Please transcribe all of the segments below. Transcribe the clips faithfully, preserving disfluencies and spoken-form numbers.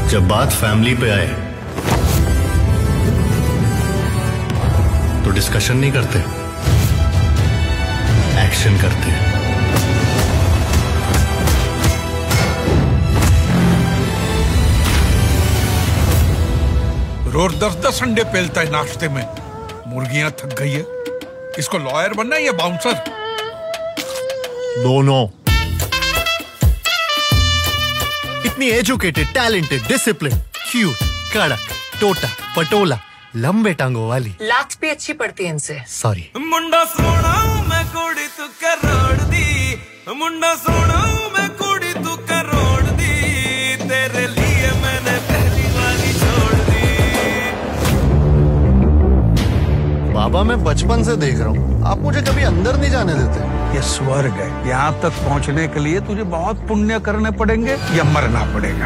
जब बात फैमिली पे आए तो डिस्कशन नहीं करते, एक्शन करते हैं। रोज दस दस अंडे पेलता है नाश्ते में। मुर्गियां थक गई है। इसको लॉयर बनना है या बाउंसर? दोनों। इतनी एजुकेटेड, टैलेंटेड, डिसिप्लिन, क्यूट, कड़क, टोटा, पटोला, लंबे टांगों वाली। लात भी अच्छी पड़ती है इनसे। सॉरी। मुंडा सोना मैं कुड़ी तू करोड़ दी, मुंडा सोना मैं कुड़ी तू करोड़ दी, तेरे लिए मैंने पहली वाली छोड़ दी। बाबा मैं बचपन से देख रहा हूँ, आप मुझे कभी अंदर नहीं जाने देते। ये स्वर्ग है। यहाँ तक पहुँचने के लिए तुझे बहुत पुण्य करने पड़ेंगे या मरना पड़ेगा।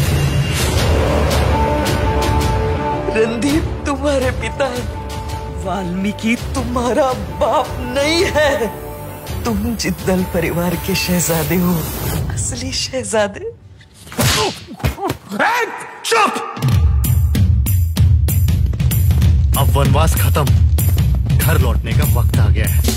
रणदीप तुम्हारे पिता, वाल्मीकि तुम्हारा बाप नहीं है। तुम जिद्दल परिवार के शहजादे हो, असली शहजादे। चुप! अब वनवास खत्म, घर लौटने का वक्त आ गया है।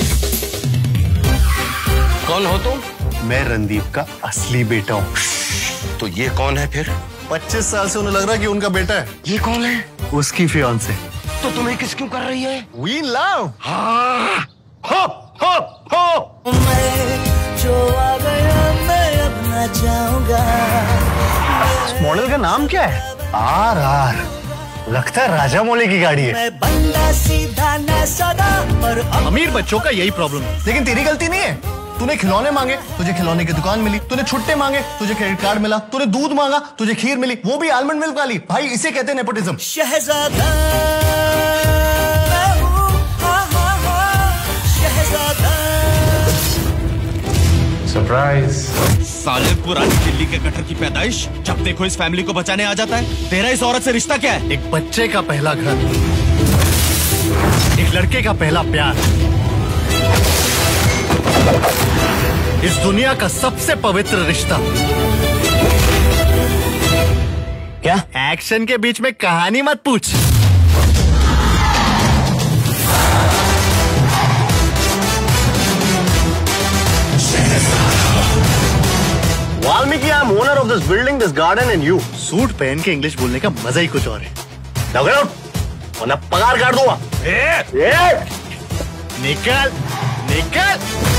कौन हो तुम? मैं रणदीप का असली बेटा हूँ। तो ये कौन है फिर? पच्चीस साल से उन्हें लग रहा है कि उनका बेटा है। ये कौन है? उसकी फियांसे। तो तुम्हें किस क्यों कर रही है? We love। हाँ। हो, हो, हो। मैं जो आ गया मैं अब न जाऊंगा। इस मॉडल का नाम क्या है? R R. लगता है राजा मौली की गाड़ी है। मैं बंदा सीधा न सदा पर अमीर बच्चों का यही प्रॉब्लम है। लेकिन तेरी गलती नहीं है। तूने खिलौने मांगे, तुझे खिलौने की दुकान मिली। तूने छुट्टे मांगे, तुझे क्रेडिट कार्ड मिला। तूने दूध मांगा, तुझे खीर मिली, वो भी आलमंड मिल्क वाली। भाई इसे कहते हैं नेपोटिज्म। शहजादा मैं हूँ, हाँ हाँ हाँ शहजादा। सरप्राइज। साले पुरानी दिल्ली के गटर की पैदाइश, जब देखो इस फैमिली को बचाने आ जाता है। तेरा इस औरत से रिश्ता क्या है? एक बच्चे का पहला घर, एक लड़के का पहला प्यार, इस दुनिया का सबसे पवित्र रिश्ता। क्या? एक्शन के बीच में कहानी मत पूछ। Valmiki, I am owner of this building, this garden and you. Suit पहन के इंग्लिश बोलने का मजा ही कुछ और है। वरना पगार काट दूंगा। निकल, निकल।